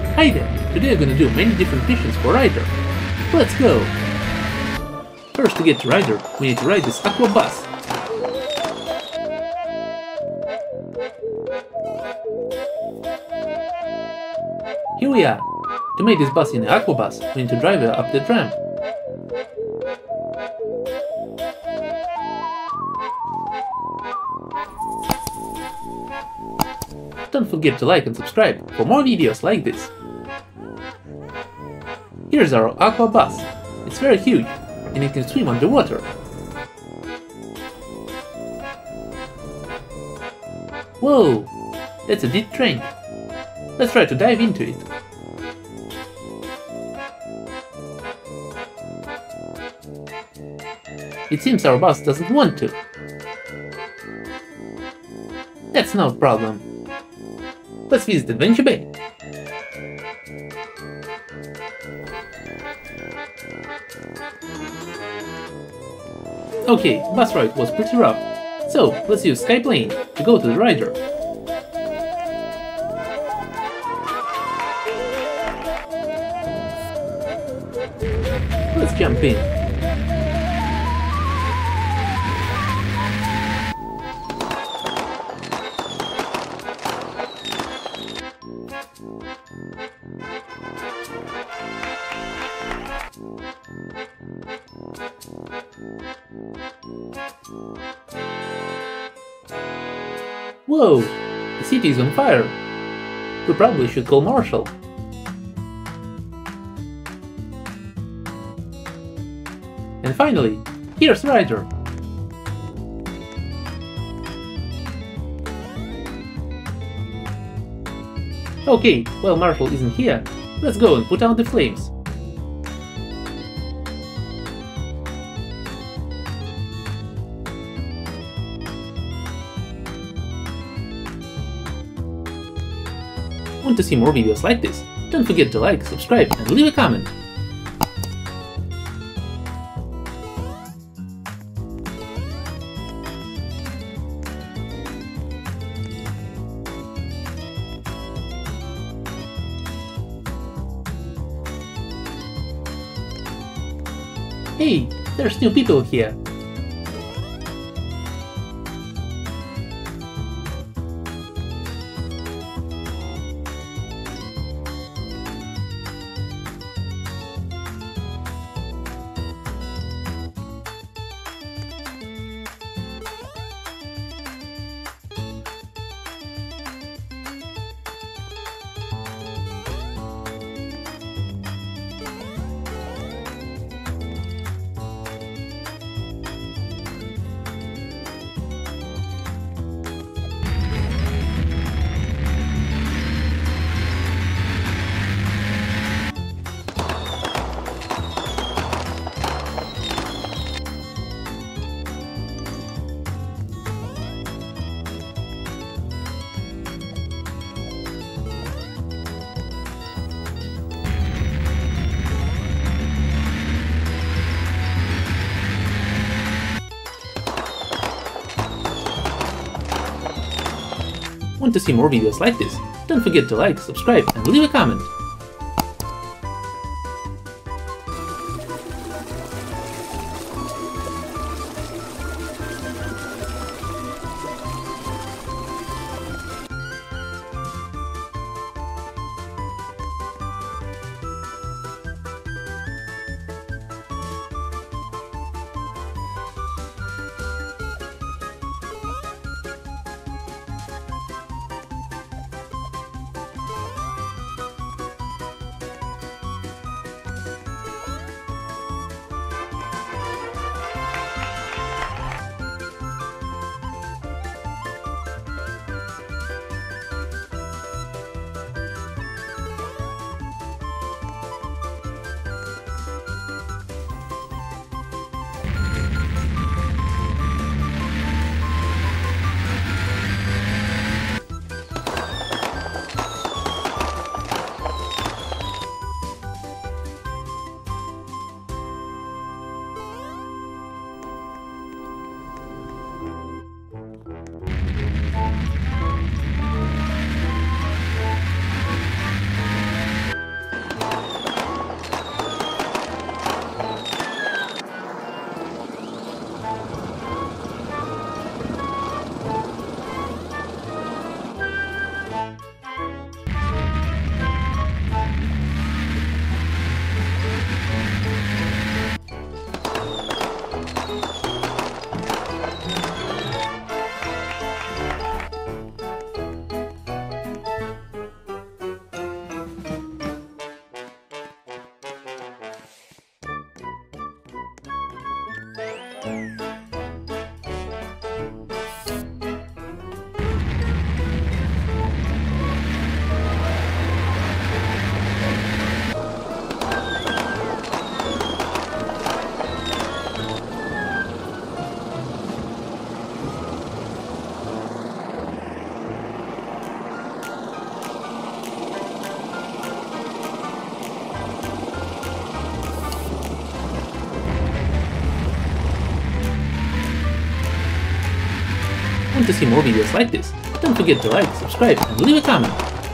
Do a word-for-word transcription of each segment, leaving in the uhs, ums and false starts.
Hi there! Today I'm gonna do many different missions for Ryder. Let's go! First, to get to Ryder, we need to ride this Aqua bus. Here we are! To make this bus in the Aqua bus, we need to drive her up the ramp. Don't forget to like and subscribe for more videos like this. Here's our Aqua bus. It's very huge and it can swim underwater. Whoa! That's a deep train. Let's try to dive into it. It seems our bus doesn't want to. That's no problem. Let's visit Adventure Bay. Okay, bus ride was pretty rough, so let's use Skyplane to go to the Ryder. Let's jump in. Whoa! The city is on fire! We probably should call Marshall. And finally, here's Ryder! Okay, well Marshall isn't here, let's go and put out the flames. Want to see more videos like this? Don't forget to like, subscribe and leave a comment. Hey, there's new people here. Want to see more videos like this? Don't forget to like, subscribe and leave a comment. Want to see more videos like this? Don't forget to like, subscribe, and leave a comment.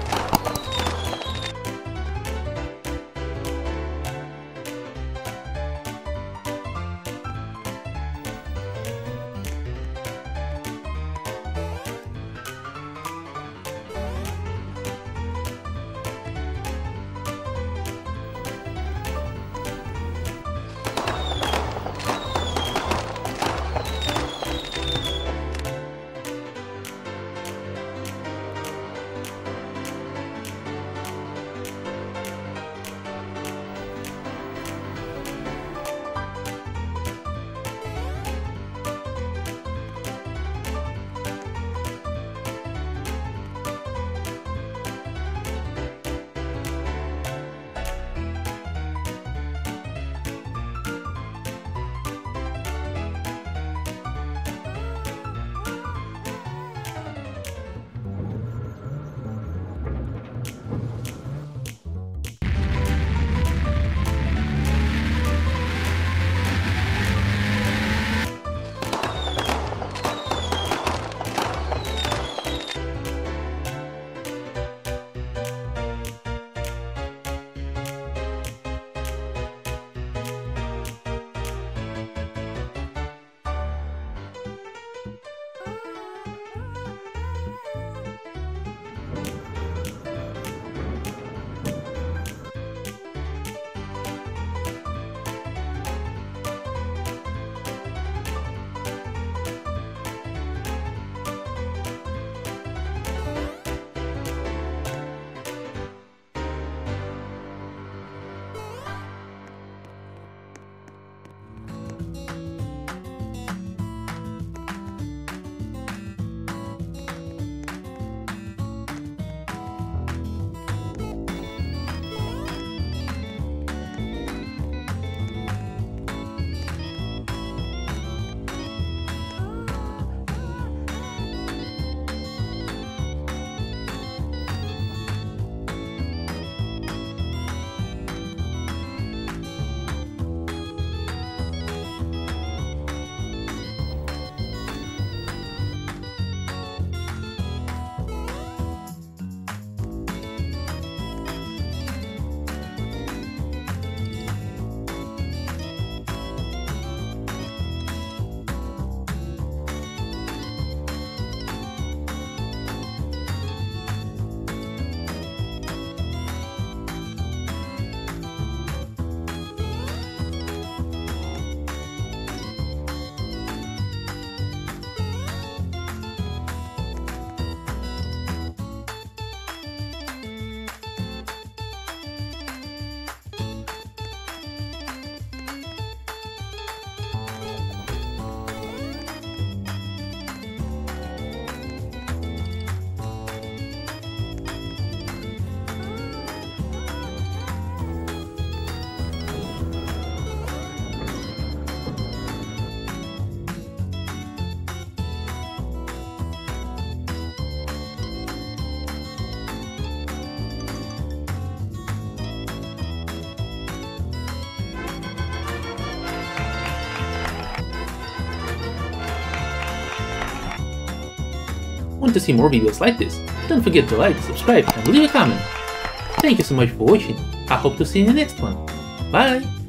Want to see more videos like this? Don't forget to like, subscribe, and leave a comment. Thank you so much for watching. I hope to see you in the next one. Bye!